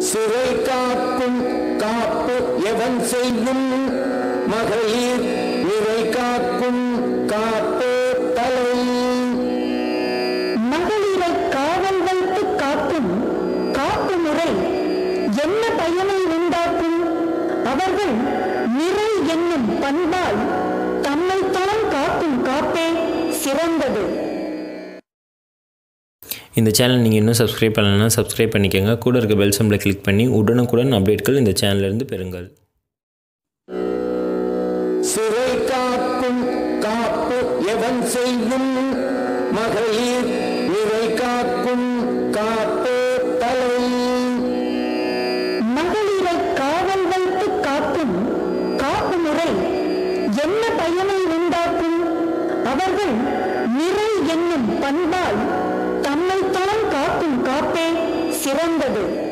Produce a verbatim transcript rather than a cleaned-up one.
சிறை காக்கும் காப்பு எவன் செய்யும் மகளிர் நிறை காக்கும் காப்பு தலை. மகளிரை காவல் வைத்து காக்கும் காப்பு முறை என்ன பயனை உண்டாக்கும்? அவர்கள் நிறை என்னும் பண்பால் தம்மைத்தான் காக்கும் காப்பே சிறந்தது. இந்த சேனல் நீங்கள் இன்னும் சப்ஸ்கிரைப் பண்ணலைன்னா சப்ஸ்கிரைப் பண்ணிக்கோங்க. கூட இருக்க பெல் சிம்பலை கிளிக் பண்ணி உடனுக்குடன் அப்டேட்கள் இந்த சேனலிருந்து பெறுங்கள். சிறை காக்கும் காப்பு எவன் செய்யும் மகளிர் நிறை காக்கும் காப்பு தலை. மகளிரை காவல் வைத்து காக்கும் காப்பு முறை என்ன பயனை உண்டாக்கும்? அவர்கள் நிறை என்னும் பண்பால் தம்மைத்தான் காக்கும் காப்பே சிறந்தது.